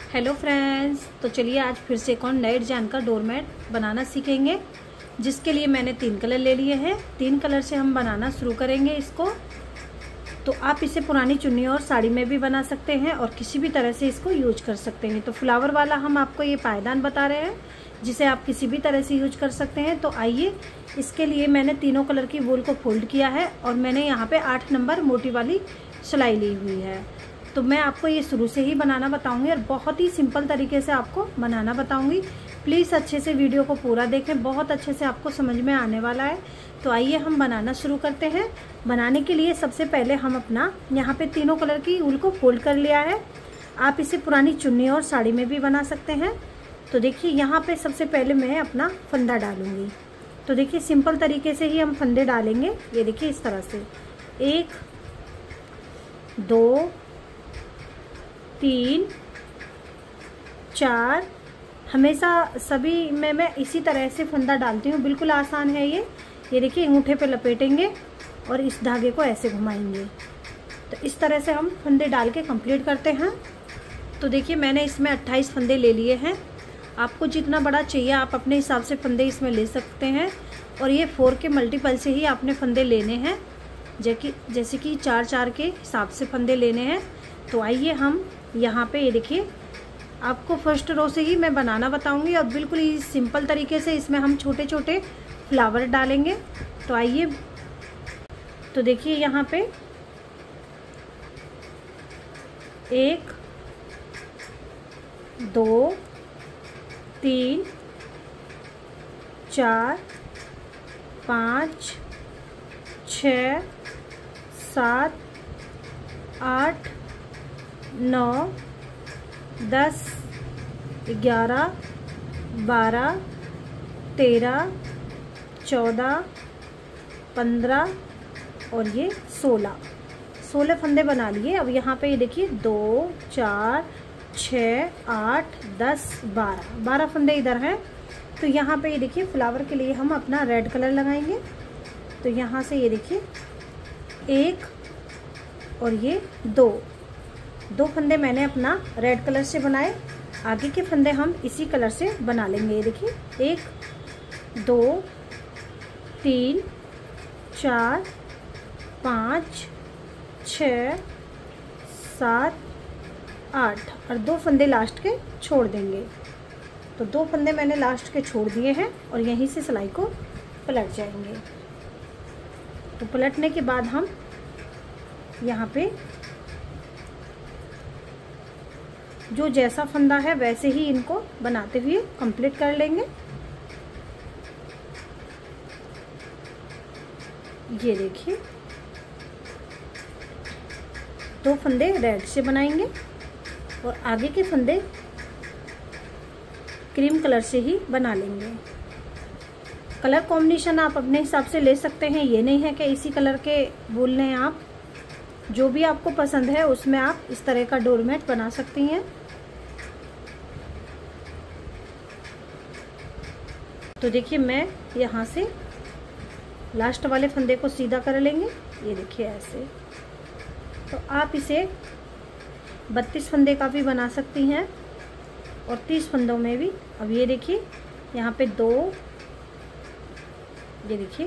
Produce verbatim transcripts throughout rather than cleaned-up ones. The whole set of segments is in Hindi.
हेलो फ्रेंड्स, तो चलिए आज फिर से एक और नए डिजाइन का डोरमेट बनाना सीखेंगे, जिसके लिए मैंने तीन कलर ले लिए हैं। तीन कलर से हम बनाना शुरू करेंगे इसको। तो आप इसे पुरानी चुन्नी और साड़ी में भी बना सकते हैं और किसी भी तरह से इसको यूज कर सकते हैं। तो फ्लावर वाला हम आपको ये पायदान बता रहे हैं, जिसे आप किसी भी तरह से यूज कर सकते हैं। तो आइए, इसके लिए मैंने तीनों कलर की वूल को फोल्ड किया है और मैंने यहाँ पे आठ नंबर मोटी वाली सिलाई ली हुई है। तो मैं आपको ये शुरू से ही बनाना बताऊंगी और बहुत ही सिंपल तरीके से आपको बनाना बताऊंगी। प्लीज़ अच्छे से वीडियो को पूरा देखें, बहुत अच्छे से आपको समझ में आने वाला है। तो आइए हम बनाना शुरू करते हैं। बनाने के लिए सबसे पहले हम अपना यहाँ पे तीनों कलर की ऊल को फोल्ड कर लिया है। आप इसे पुरानी चुन्नी और साड़ी में भी बना सकते हैं। तो देखिए, यहाँ पे सबसे पहले मैं अपना फंदा डालूंगी। तो देखिए, सिंपल तरीके से ही हम फंदे डालेंगे। ये देखिए इस तरह से, एक, दो, तीन, चार। हमेशा सभी में मैं इसी तरह से फंदा डालती हूँ, बिल्कुल आसान है ये। ये देखिए, अंगूठे पे लपेटेंगे और इस धागे को ऐसे घुमाएंगे। तो इस तरह से हम फंदे डाल के कंप्लीट करते हैं। तो देखिए, मैंने इसमें अट्ठाईस फंदे ले लिए हैं। आपको जितना बड़ा चाहिए आप अपने हिसाब से फंदे इसमें ले सकते हैं। और ये फोर के मल्टीपल से ही आपने फंदे लेने हैं, जैसे कि चार चार के हिसाब से फंदे लेने हैं। तो आइए हम यहाँ पे, ये देखिए, आपको फर्स्ट रो से ही मैं बनाना बताऊंगी और बिल्कुल ही सिंपल तरीके से इसमें हम छोटे छोटे फ्लावर डालेंगे। तो आइए, तो देखिए यहाँ पे एक, दो, तीन, चार, पाँच, छः, सात, आठ, नौ, दस, ग्यारह, बारह, तेरह, चौदह, पंद्रह और ये सोलह सोलह फंदे बना लिए। अब यहाँ पे ये देखिए, दो, चार, छः, आठ, दस, बारह बारह फंदे इधर हैं। तो यहाँ पे ये देखिए, फ्लावर के लिए हम अपना रेड कलर लगाएंगे। तो यहाँ से ये देखिए, एक और ये दो दो फंदे मैंने अपना रेड कलर से बनाए। आगे के फंदे हम इसी कलर से बना लेंगे। ये देखिए, एक, दो, तीन, चार, पाँच, छः, सात, आठ और दो फंदे लास्ट के छोड़ देंगे। तो दो फंदे मैंने लास्ट के छोड़ दिए हैं और यहीं से सिलाई को पलट जाएंगे। तो पलटने के बाद हम यहाँ पे जो जैसा फंदा है वैसे ही इनको बनाते हुए कंप्लीट कर लेंगे। ये देखिए, दो फंदे रेड से बनाएंगे और आगे के फंदे क्रीम कलर से ही बना लेंगे। कलर कॉम्बिनेशन आप अपने हिसाब से ले सकते हैं, ये नहीं है कि इसी कलर के वूल लें। आप जो भी आपको पसंद है उसमें आप इस तरह का डोरमेट बना सकती हैं। तो देखिए, मैं यहाँ से लास्ट वाले फंदे को सीधा कर लेंगे। ये देखिए ऐसे। तो आप इसे बत्तीस फंदे का भी बना सकती हैं और तीस फंदों में भी। अब ये देखिए, यहाँ पे दो, ये देखिए,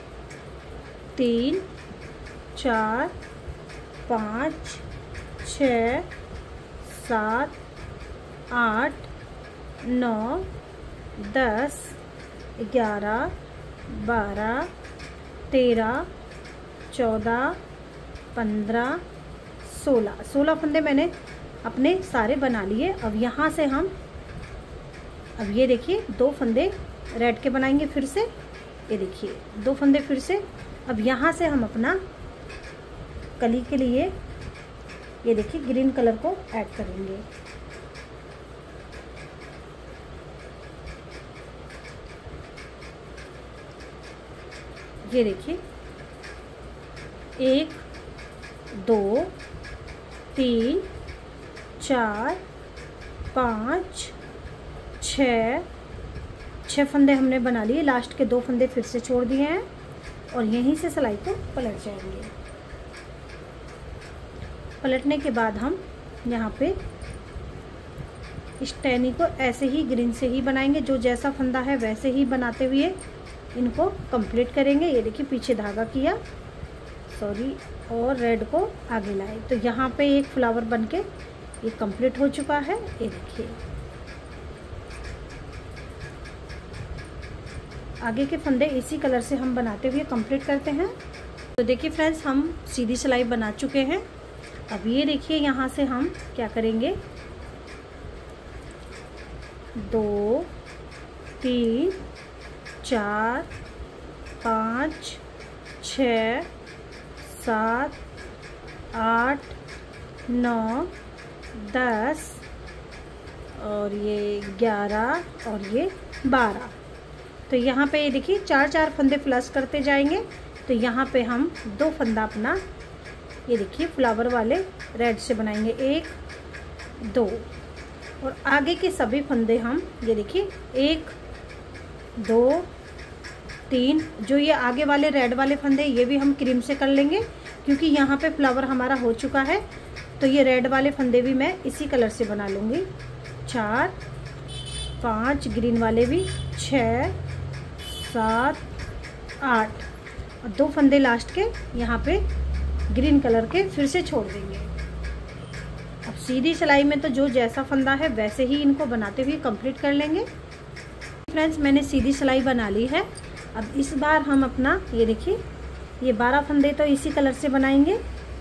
तीन, चार, पाँच, छः, सात, आठ, नौ, दस, ग्यारह, बारह, तेरह, चौदह, पंद्रह, सोलह सोलह फंदे मैंने अपने सारे बना लिए। अब यहाँ से हम, अब ये देखिए, दो फंदे रेड के बनाएंगे फिर से। ये देखिए, दो फंदे फिर से। अब यहाँ से हम अपना कली के लिए, ये देखिए, ग्रीन कलर को ऐड करेंगे। ये देखिए, एक, दो, तीन, चार, पाँच, छः छः फंदे हमने बना लिए। लास्ट के दो फंदे फिर से छोड़ दिए हैं और यहीं से सिलाई को पलट जाएंगे। पलटने के बाद हम यहाँ पे इस टहनी को ऐसे ही ग्रीन से ही बनाएंगे, जो जैसा फंदा है वैसे ही बनाते हुए इनको कंप्लीट करेंगे। ये देखिए पीछे धागा किया, सॉरी, और रेड को आगे लाए। तो यहाँ पे एक फ्लावर बनके ये कंप्लीट हो चुका है। ये देखिए आगे के फंदे इसी कलर से हम बनाते हुए कंप्लीट करते हैं। तो देखिए फ्रेंड्स, हम सीधी सिलाई बना चुके हैं। अब ये देखिए यहाँ से हम क्या करेंगे, दो, तीन, चार, पाँच, छ, सात, आठ, नौ, दस और ये ग्यारह और ये बारह। तो यहाँ पे ये देखिए चार चार फंदे प्लस करते जाएंगे। तो यहाँ पे हम दो फंदा अपना ये देखिए फ्लावर वाले रेड से बनाएंगे, एक, दो, और आगे के सभी फंदे हम ये देखिए एक, दो, तीन। जो ये आगे वाले रेड वाले फंदे ये भी हम क्रीम से कर लेंगे, क्योंकि यहाँ पे फ्लावर हमारा हो चुका है। तो ये रेड वाले फंदे भी मैं इसी कलर से बना लूँगी। चार, पाँच, ग्रीन वाले भी, छः, सात, आठ, और दो फंदे लास्ट के यहाँ पे ग्रीन कलर के फिर से छोड़ देंगे। अब सीधी सिलाई में तो जो जैसा फंदा है वैसे ही इनको बनाते हुए कंप्लीट कर लेंगे। फ्रेंड्स, मैंने सीधी सिलाई बना ली है। अब इस बार हम अपना ये देखिए ये बारह फंदे तो इसी कलर से बनाएंगे।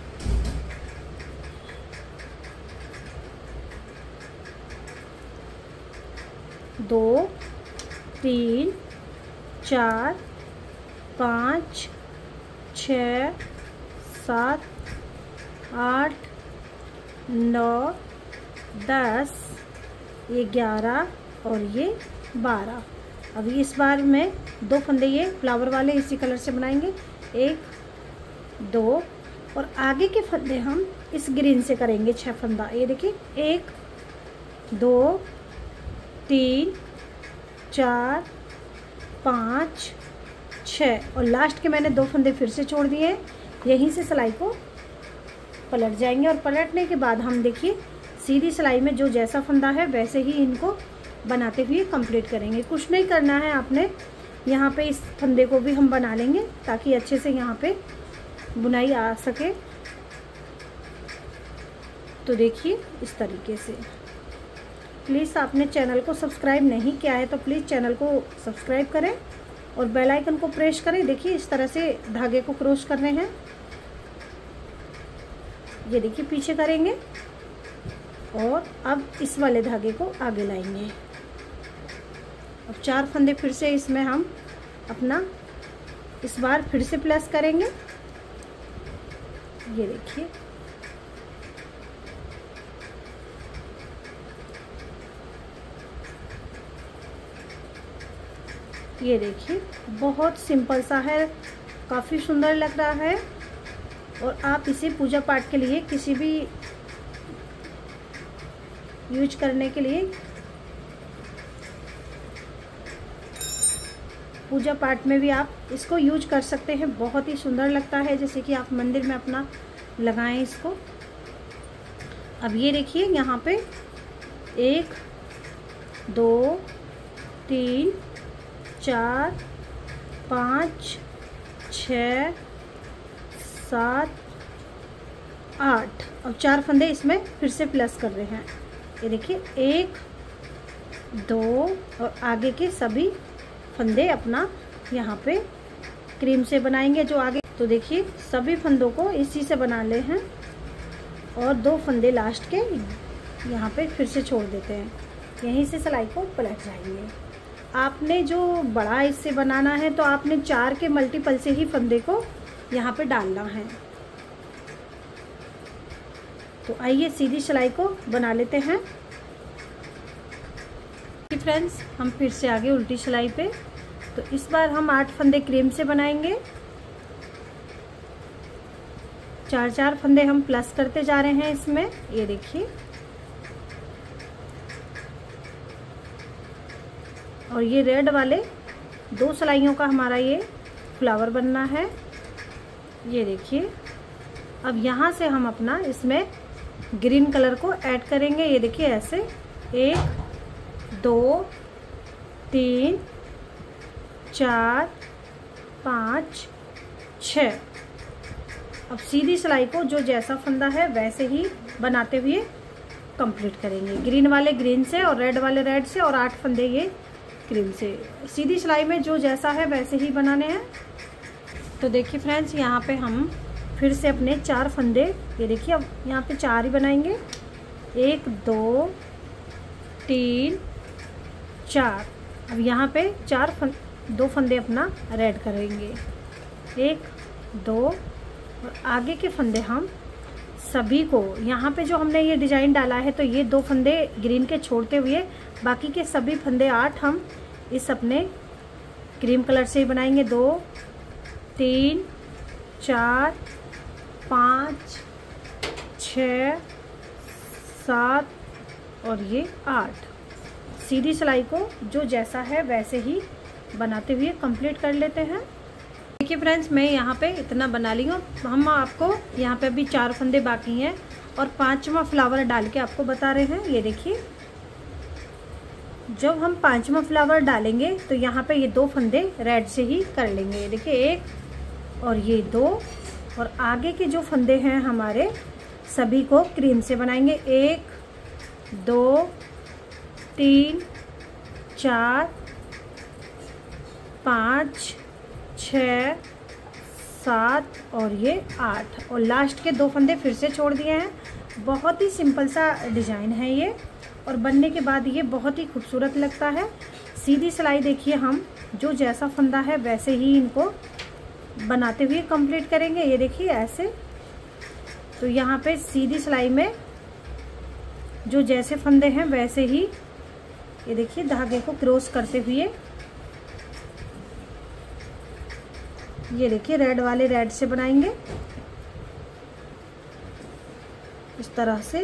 दो, तीन, चार, पाँच, छ, सात, आठ, नौ, दस, ये ग्यारह और ये बारह। अब इस बार में दो फंदे ये फ्लावर वाले इसी कलर से बनाएंगे, एक, दो, और आगे के फंदे हम इस ग्रीन से करेंगे छह फंदा। ये देखिए एक, दो, तीन, चार, पाँच, छः, और लास्ट के मैंने दो फंदे फिर से छोड़ दिए। यहीं से सिलाई को पलट जाएंगे, और पलटने के बाद हम देखिए सीधी सिलाई में जो जैसा फंदा है वैसे ही इनको बनाते हुए कंप्लीट करेंगे। कुछ नहीं करना है आपने, यहाँ पे इस फंदे को भी हम बना लेंगे ताकि अच्छे से यहाँ पे बुनाई आ सके। तो देखिए इस तरीके से। प्लीज़ आपने चैनल को सब्सक्राइब नहीं किया है तो प्लीज़ चैनल को सब्सक्राइब करें और बेल आइकन को प्रेस करें। देखिए इस तरह से धागे को क्रॉस करने हैं। ये देखिए पीछे करेंगे और अब इस वाले धागे को आगे लाएंगे। अब चार फंदे फिर से इसमें हम अपना इस बार फिर से प्लस करेंगे। ये देखिए ये देखिए बहुत सिंपल सा है, काफ़ी सुंदर लग रहा है। और आप इसे पूजा पाठ के लिए किसी भी यूज करने के लिए पूजा पाठ में भी आप इसको यूज कर सकते हैं। बहुत ही सुंदर लगता है, जैसे कि आप मंदिर में अपना लगाएं इसको। अब ये देखिए यहाँ पे एक, दो, तीन, चार, पाँच, छ, सात, आठ, और चार फंदे इसमें फिर से प्लस कर रहे हैं। ये देखिए एक, दो, और आगे के सभी फंदे अपना यहाँ पे क्रीम से बनाएंगे जो आगे। तो देखिए सभी फंदों को इसी से बना ले हैं और दो फंदे लास्ट के यहाँ पे फिर से छोड़ देते हैं। यहीं से सिलाई को पलट जाएंगे। आपने जो बड़ा इससे बनाना है तो आपने चार के मल्टीपल से ही फंदे को यहाँ पे डालना है। तो आइए सीधी सिलाई को बना लेते हैं। फ्रेंड्स, हम फिर से आगे उल्टी सिलाई पे। तो इस बार हम आठ फंदे क्रीम से बनाएंगे। चार चार फंदे हम प्लस करते जा रहे हैं इसमें। ये देखिए और ये रेड वाले दो सिलाइयों का हमारा ये फ्लावर बनना है। ये देखिए अब यहाँ से हम अपना इसमें ग्रीन कलर को ऐड करेंगे। ये देखिए ऐसे एक दो तीन चार पाँच छः। अब सीधी सिलाई को जो जैसा फंदा है वैसे ही बनाते हुए कंप्लीट करेंगे। ग्रीन वाले ग्रीन से और रेड वाले रेड से और आठ फंदे ये क्रीम से। सीधी सिलाई में जो जैसा है वैसे ही बनाने हैं। तो देखिए फ्रेंड्स, यहाँ पे हम फिर से अपने चार फंदे, ये देखिए अब यहाँ पे चार ही बनाएंगे। एक दो तीन चार। अब यहाँ पे चार फं, दो फंदे अपना रेड करेंगे। एक दो और आगे के फंदे हम सभी को, यहाँ पे जो हमने ये डिजाइन डाला है तो ये दो फंदे ग्रीन के छोड़ते हुए बाकी के सभी फंदे आठ हम इस अपने क्रीम कलर से ही बनाएंगे। दो तीन चार पाँच छ सात और ये आठ। सीधी सिलाई को जो जैसा है वैसे ही बनाते हुए कंप्लीट कर लेते हैं। देखिए फ्रेंड्स, मैं यहाँ पे इतना बना ली हूँ। हम आपको यहाँ पे अभी चार फंदे बाकी हैं और पांचवा फ्लावर डाल के आपको बता रहे हैं। ये देखिए, जब हम पांचवा फ्लावर डालेंगे तो यहाँ पे ये दो फंदे रेड से ही कर लेंगे। ये देखिए, एक और ये दो, और आगे के जो फंदे हैं हमारे सभी को क्रीम से बनाएंगे। एक दो तीन चार पाँच छः सात और ये आठ, और लास्ट के दो फंदे फिर से छोड़ दिए हैं। बहुत ही सिंपल सा डिज़ाइन है ये, और बनने के बाद ये बहुत ही खूबसूरत लगता है। सीधी सिलाई देखिए, हम जो जैसा फंदा है वैसे ही इनको बनाते हुए कंप्लीट करेंगे। ये देखिए ऐसे। तो यहाँ पे सीधी सिलाई में जो जैसे फंदे हैं वैसे ही ये देखिए धागे को क्रॉस करते हुए, ये देखिए रेड वाले रेड से बनाएंगे इस तरह से।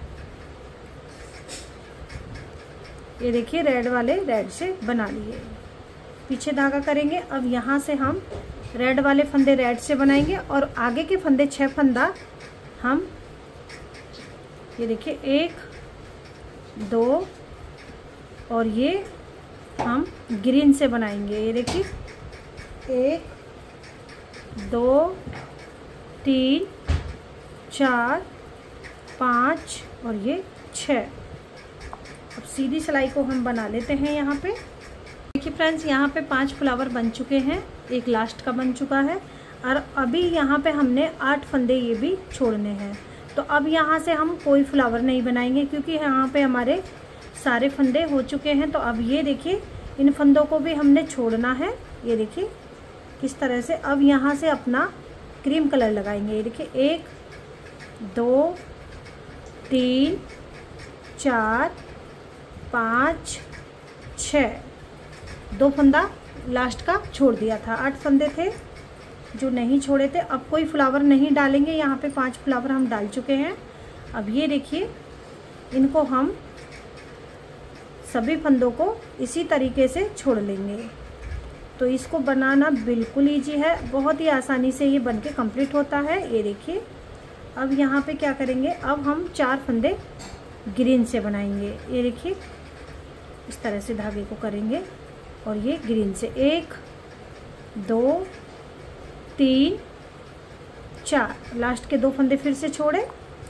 ये देखिए रेड वाले रेड से बना लिए, पीछे धागा करेंगे। अब यहाँ से हम रेड वाले फंदे रेड से बनाएंगे और आगे के फंदे छह फंदा हम, ये देखिए एक दो और ये हम ग्रीन से बनाएंगे। ये देखिए एक दो तीन चार पाँच और ये छः। अब सीधी सिलाई को हम बना लेते हैं यहाँ पे। देखिए फ्रेंड्स, यहाँ पे पांच फ्लावर बन चुके हैं, एक लास्ट का बन चुका है, और अभी यहाँ पे हमने आठ फंदे ये भी छोड़ने हैं। तो अब यहाँ से हम कोई फ्लावर नहीं बनाएंगे क्योंकि यहाँ पे हमारे सारे फंदे हो चुके हैं। तो अब ये देखिए इन फंदों को भी हमने छोड़ना है। ये देखिए किस तरह से। अब यहाँ से अपना क्रीम कलर लगाएंगे। ये देखिए एक दो तीन चार पाँच छः, दो फंदा लास्ट का छोड़ दिया था, आठ फंदे थे जो नहीं छोड़े थे। अब कोई फ्लावर नहीं डालेंगे, यहाँ पे पांच फ्लावर हम डाल चुके हैं। अब ये देखिए इनको हम सभी फंदों को इसी तरीके से छोड़ लेंगे। तो इसको बनाना बिल्कुल ईजी है, बहुत ही आसानी से ये बनके कंप्लीट होता है। ये देखिए अब यहाँ पे क्या करेंगे, अब हम चार फंदे ग्रीन से बनाएंगे। ये देखिए इस तरह से धागे को करेंगे और ये ग्रीन से एक दो तीन चार, लास्ट के दो फंदे फिर से छोड़े।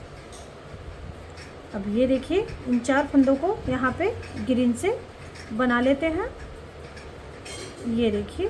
अब ये देखिए इन चार फंदों को यहाँ पे ग्रीन से बना लेते हैं। ये देखिए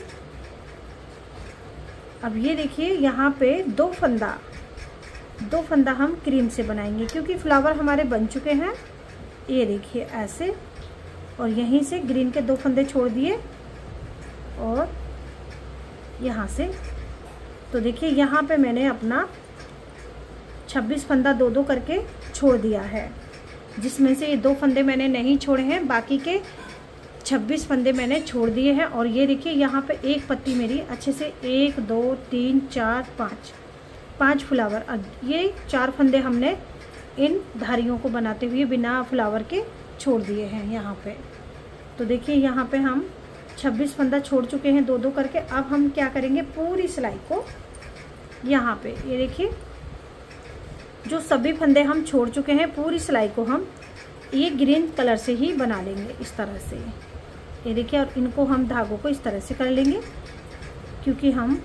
अब ये देखिए यहाँ पे दो फंदा दो फंदा हम क्रीम से बनाएंगे क्योंकि फ्लावर हमारे बन चुके हैं। ये देखिए ऐसे, और यहीं से ग्रीन के दो फंदे छोड़ दिए और यहाँ से। तो देखिए यहाँ पे मैंने अपना छब्बीस फंदा दो दो करके छोड़ दिया है, जिसमें से ये दो फंदे मैंने नहीं छोड़े हैं, बाकी के छब्बीस फंदे मैंने छोड़ दिए हैं। और ये देखिए यहाँ पे एक पत्ती मेरी अच्छे से एक दो तीन चार पाँच पाँच फ्लावर, अब ये चार फंदे हमने इन धारियों को बनाते हुए बिना फ्लावर के छोड़ दिए हैं यहाँ पे। तो देखिए यहाँ पे हम छब्बीस फंदा छोड़ चुके हैं दो दो करके। अब हम क्या करेंगे, पूरी सिलाई को यहाँ पे ये देखिए जो सभी फंदे हम छोड़ चुके हैं पूरी सिलाई को हम ये ग्रीन कलर से ही बना लेंगे इस तरह से, ये देखिए। और इनको हम धागों को इस तरह से कर लेंगे, क्योंकि हम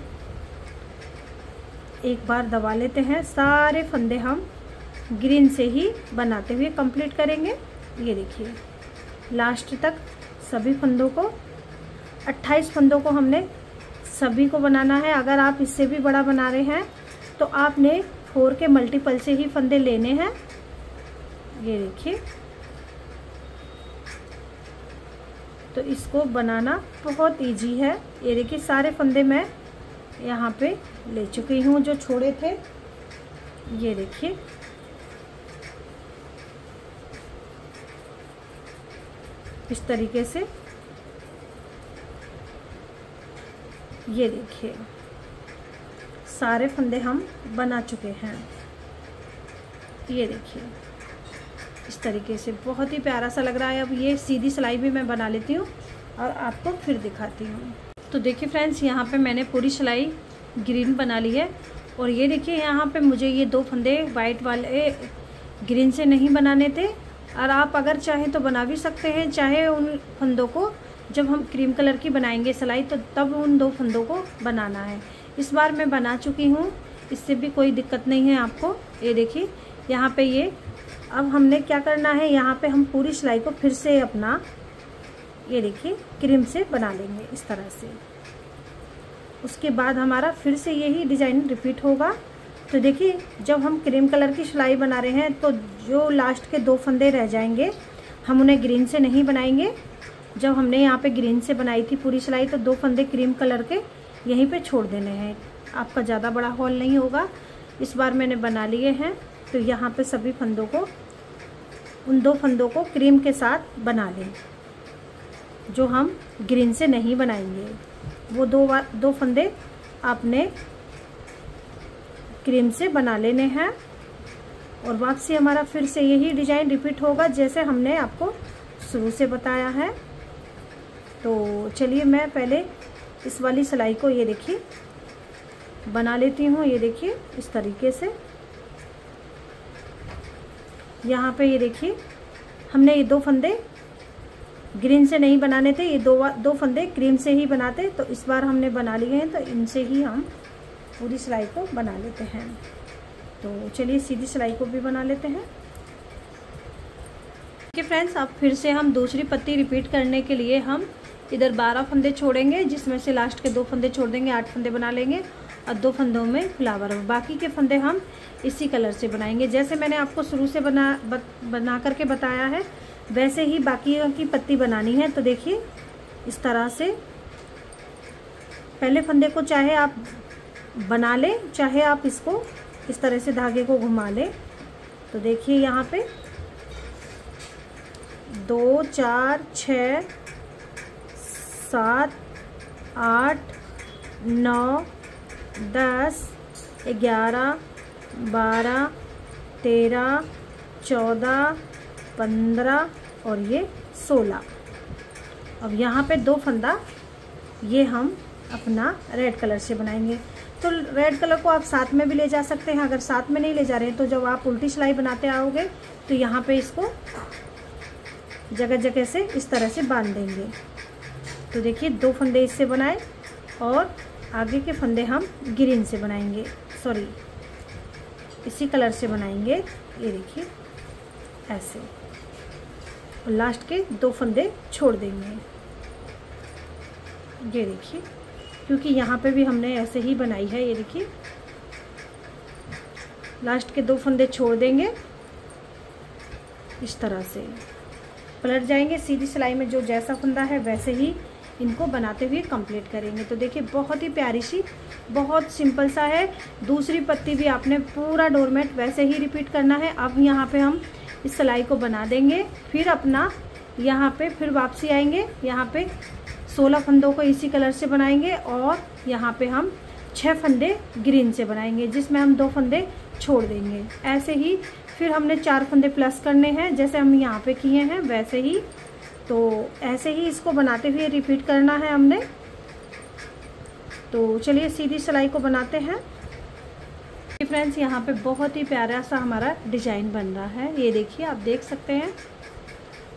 एक बार दबा लेते हैं। सारे फंदे हम ग्रीन से ही बनाते हुए कंप्लीट करेंगे। ये देखिए लास्ट तक सभी फंदों को, अट्ठाईस फंदों को हमने सभी को बनाना है। अगर आप इससे भी बड़ा बना रहे हैं तो आपने फोर के मल्टीपल से ही फंदे लेने हैं। ये देखिए, तो इसको बनाना बहुत इजी है। ये देखिए सारे फंदे मैं यहाँ पे ले चुकी हूँ जो छोड़े थे। ये देखिए इस तरीके से, ये देखिए सारे फंदे हम बना चुके हैं। ये देखिए इस तरीके से बहुत ही प्यारा सा लग रहा है। अब ये सीधी सिलाई भी मैं बना लेती हूँ और आपको फिर दिखाती हूँ। तो देखिए फ्रेंड्स, यहाँ पे मैंने पूरी सिलाई ग्रीन बना ली है। और ये देखिए यहाँ पे मुझे ये दो फंदे वाइट वाले ग्रीन से नहीं बनाने थे, और आप अगर चाहें तो बना भी सकते हैं। चाहे उन फंदों को जब हम क्रीम कलर की बनाएंगे सिलाई तो तब उन दो फंदों को बनाना है। इस बार मैं बना चुकी हूँ, इससे भी कोई दिक्कत नहीं है आपको। ये देखिए यहाँ पे ये, अब हमने क्या करना है, यहाँ पे हम पूरी सिलाई को फिर से अपना, ये देखिए क्रीम से बना लेंगे इस तरह से। उसके बाद हमारा फिर से यही डिज़ाइन रिपीट होगा। तो देखिए जब हम क्रीम कलर की सिलाई बना रहे हैं तो जो लास्ट के दो फंदे रह जाएंगे हम उन्हें ग्रीन से नहीं बनाएंगे। जब हमने यहाँ पे ग्रीन से बनाई थी पूरी सिलाई तो दो फंदे क्रीम कलर के यहीं पे छोड़ देने हैं। आपका ज़्यादा बड़ा हॉल नहीं होगा। इस बार मैंने बना लिए हैं, तो यहाँ पे सभी फंदों को, उन दो फंदों को क्रीम के साथ बना लें जो हम ग्रीन से नहीं बनाएंगे। वो दो दो फंदे आपने क्रीम से बना लेने हैं। और वापसी हमारा फिर से यही डिजाइन रिपीट होगा जैसे हमने आपको शुरू से बताया है। तो चलिए मैं पहले इस वाली सिलाई को, ये देखिए, बना लेती हूँ। ये देखिए इस तरीके से, यहाँ पे ये देखिए हमने ये दो फंदे ग्रीन से नहीं बनाने थे, ये दो दो फंदे क्रीम से ही बनाते। तो इस बार हमने बना लिए हैं, तो इनसे ही हम पूरी सिलाई को बना लेते हैं। तो चलिए सीधी सिलाई को भी बना लेते हैं। ओके फ्रेंड्स, अब फिर से हम दूसरी पत्ती रिपीट करने के लिए हम इधर बारह फंदे छोड़ेंगे, जिसमें से लास्ट के दो फंदे छोड़ देंगे, आठ फंदे बना लेंगे और दो फंदों में फ्लावर। बाकी के फंदे हम इसी कलर से बनाएंगे जैसे मैंने आपको शुरू से बना बत, बना करके बताया है, वैसे ही बाकी की पत्ती बनानी है। तो देखिए इस तरह से पहले फंदे को चाहे आप बना लें, चाहे आप इसको इस तरह से धागे को घुमा लें। तो देखिए यहाँ पे दो, चार, छ, सात, आठ, नौ, दस, ग्यारह, बारह, तेरह, चौदह, पंद्रह और ये सोलह। अब यहाँ पे दो फंदा ये हम अपना रेड कलर से बनाएंगे। तो रेड कलर को आप साथ में भी ले जा सकते हैं। अगर साथ में नहीं ले जा रहे हैं तो जब आप उल्टी सिलाई बनाते आओगे तो यहाँ पे इसको जगह जगह से इस तरह से बांध देंगे। तो देखिए दो फंदे इससे बनाए और आगे के फंदे हम ग्रीन से बनाएंगे, सॉरी इसी कलर से बनाएंगे। ये देखिए ऐसे, और लास्ट के दो फंदे छोड़ देंगे। ये देखिए, क्योंकि यहाँ पे भी हमने ऐसे ही बनाई है। ये देखिए लास्ट के दो फंदे छोड़ देंगे, इस तरह से पलट जाएंगे सीधी सिलाई में। जो जैसा फंदा है वैसे ही इनको बनाते हुए कंप्लीट करेंगे। तो देखिए बहुत ही प्यारी सी, बहुत सिंपल सा है। दूसरी पत्ती भी आपने पूरा डोरमेट वैसे ही रिपीट करना है। अब यहाँ पे हम इस सिलाई को बना देंगे, फिर अपना यहाँ पे फिर वापसी आएंगे। यहाँ पे सोलह फंदों को इसी कलर से बनाएंगे और यहाँ पे हम छः फंदे ग्रीन से बनाएंगे, जिसमें हम दो फंदे छोड़ देंगे। ऐसे ही फिर हमने चार फंदे प्लस करने हैं, जैसे हम यहाँ पे किए हैं वैसे ही। तो ऐसे ही इसको बनाते हुए रिपीट करना है हमने। तो चलिए सीधी सिलाई को बनाते हैं। फ्रेंड्स यहाँ पे बहुत ही प्यारा सा हमारा डिजाइन बन रहा है। ये देखिए, आप देख सकते हैं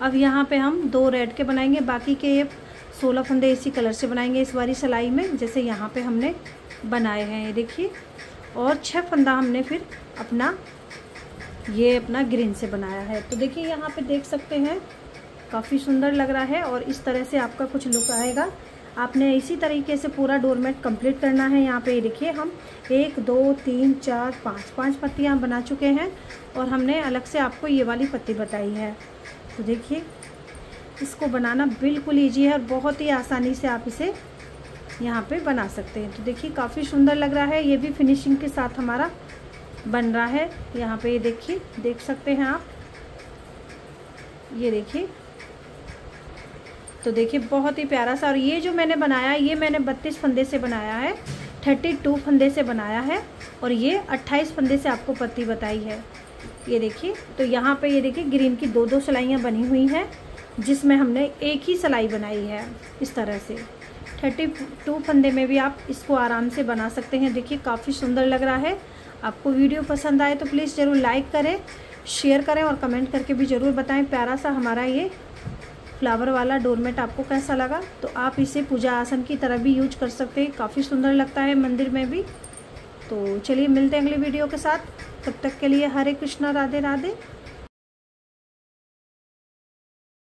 अब यहाँ पे हम दो रेड के बनाएंगे, बाकी के ये सोलह फंदे इसी कलर से बनाएंगे इस वाली सिलाई में, जैसे यहाँ पे हमने बनाए हैं, ये देखिए। और छह फंदा हमने फिर अपना ये अपना ग्रीन से बनाया है। तो देखिए यहाँ पे देख सकते हैं काफ़ी सुंदर लग रहा है और इस तरह से आपका कुछ लुक आएगा। आपने इसी तरीके से पूरा डोरमेट कंप्लीट करना है। यहाँ पे देखिए हम एक दो तीन चार पाँच पाँच पत्तियाँ बना चुके हैं और हमने अलग से आपको ये वाली पत्ती बताई है। तो देखिए इसको बनाना बिल्कुल ईजी है और बहुत ही आसानी से आप इसे यहाँ पे बना सकते हैं। तो देखिए काफ़ी सुंदर लग रहा है, ये भी फिनिशिंग के साथ हमारा बन रहा है। यहाँ पे ये देखिए, देख सकते हैं आप, ये देखिए। तो देखिए बहुत ही प्यारा सा, और ये जो मैंने बनाया है ये मैंने बत्तीस फंदे से बनाया है, बत्तीस फंदे से बनाया है और ये अट्ठाईस फंदे से आपको पत्ती बताई है। ये देखिए, तो यहाँ पे ये देखिए ग्रीन की दो दो सिलाइयाँ बनी हुई हैं जिसमें हमने एक ही सिलाई बनाई है इस तरह से। बत्तीस फंदे में भी आप इसको आराम से बना सकते हैं। देखिए काफ़ी सुंदर लग रहा है। आपको वीडियो पसंद आए तो प्लीज़ ज़रूर लाइक करें, शेयर करें और कमेंट करके भी ज़रूर बताएं प्यारा सा हमारा ये फ्लावर वाला डोरमेट आपको कैसा लगा। तो आप इसे पूजा आसन की तरह भी यूज कर सकते हैं, काफ़ी सुंदर लगता है मंदिर में भी। तो चलिए मिलते हैं अगली वीडियो के साथ, तब तक के लिए हरे कृष्णा, राधे राधे।